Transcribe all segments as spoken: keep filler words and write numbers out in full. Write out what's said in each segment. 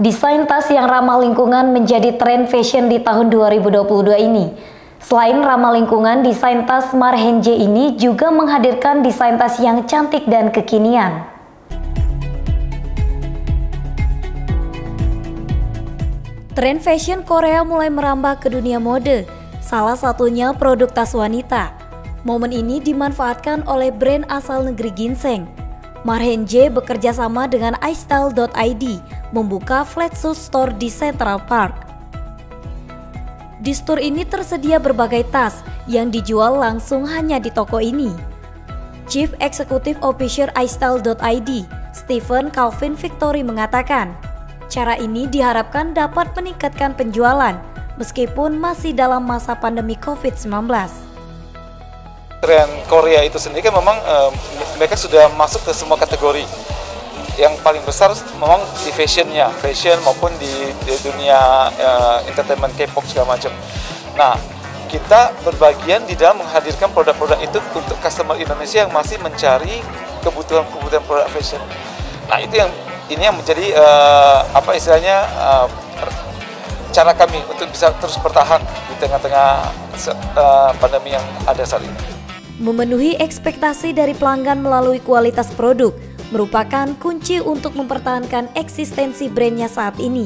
Desain tas yang ramah lingkungan menjadi tren fashion di tahun dua ribu dua puluh dua ini. Selain ramah lingkungan, desain tas Marhenje ini juga menghadirkan desain tas yang cantik dan kekinian. Tren fashion Korea mulai merambah ke dunia mode, salah satunya produk tas wanita. Momen ini dimanfaatkan oleh brand asal negeri ginseng. Marhenje bekerja sama dengan istyle dot i d membuka flat shoe store di Central Park. Di store ini tersedia berbagai tas yang dijual langsung hanya di toko ini. Chief Executive Officer istyle dot i d, Stephen Calvin Victory mengatakan, cara ini diharapkan dapat meningkatkan penjualan meskipun masih dalam masa pandemi covid sembilan belas. Tren Korea itu sendiri kan memang uh, mereka sudah masuk ke semua kategori. Yang paling besar memang di fashionnya, fashion maupun di, di dunia uh, entertainment K-pop segala macam. Nah, kita berbagian di dalam menghadirkan produk-produk itu untuk customer Indonesia yang masih mencari kebutuhan-kebutuhan produk fashion. Nah, itu yang ini yang menjadi uh, apa istilahnya uh, cara kami untuk bisa terus bertahan di tengah-tengah uh, pandemi yang ada saat ini. Memenuhi ekspektasi dari pelanggan melalui kualitas produk merupakan kunci untuk mempertahankan eksistensi brandnya saat ini.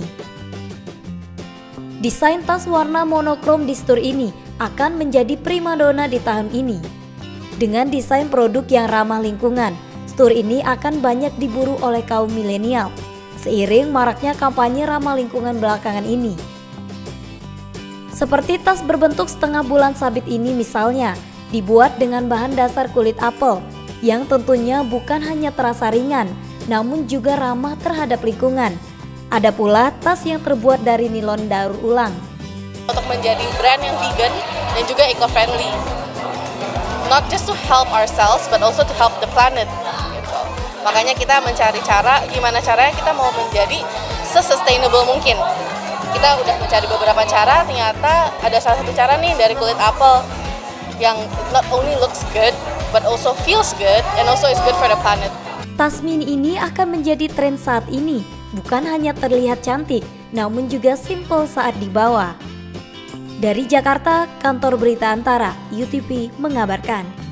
Desain tas warna monokrom di store ini akan menjadi primadona di tahun ini. Dengan desain produk yang ramah lingkungan, store ini akan banyak diburu oleh kaum milenial, seiring maraknya kampanye ramah lingkungan belakangan ini. Seperti tas berbentuk setengah bulan sabit ini misalnya, dibuat dengan bahan dasar kulit apel, yang tentunya bukan hanya terasa ringan, namun juga ramah terhadap lingkungan. Ada pula tas yang terbuat dari nilon daur ulang. Untuk menjadi brand yang vegan dan juga eco-friendly, not just to help ourselves, but also to help the planet. Gitu. Makanya kita mencari cara, gimana caranya kita mau menjadi se-sustainable mungkin. Kita udah mencari beberapa cara, ternyata ada salah satu cara nih dari kulit apel yang not only looks good, but also feels good, and also is good for the planet. Tas mini ini akan menjadi tren saat ini, bukan hanya terlihat cantik, namun juga simple saat dibawa. Dari Jakarta, Kantor Berita Antara, U T V mengabarkan.